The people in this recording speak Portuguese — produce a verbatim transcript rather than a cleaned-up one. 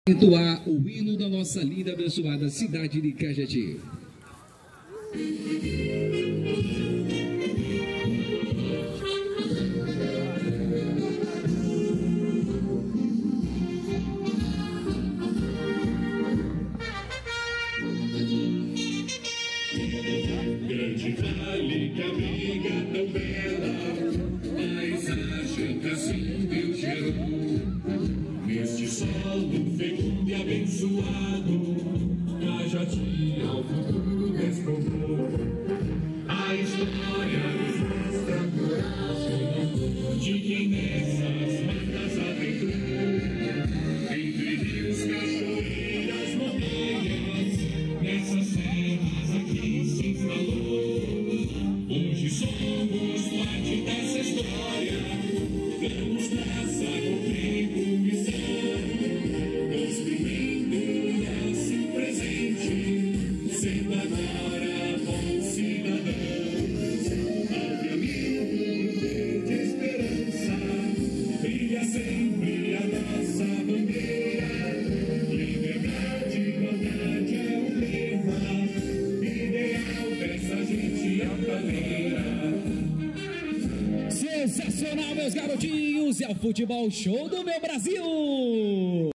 Entoar o hino da nossa linda, abençoada cidade de Cajati. Grande vale que abriga tão bela paisagem que assim Deus gerou. Neste solo fecundo e abençoado, Cajati ao futuro despontou. A história nos mostra a coragem de quem nessas matas adentrou. Entre rios, cachoeiras, montanhas, nessas serras aqui se instalou. Hoje somos parte dessa história, damos graça com tempo e missão, construindo nosso presente, sendo agora bons cidadãos. Ao caminho de esperança, brilha sempre a nossa bandeira. Liberdade, igualdade é o lema, ideal dessa gente altaneira. Sensacional, meus garotinhos! É o futebol show do meu Brasil!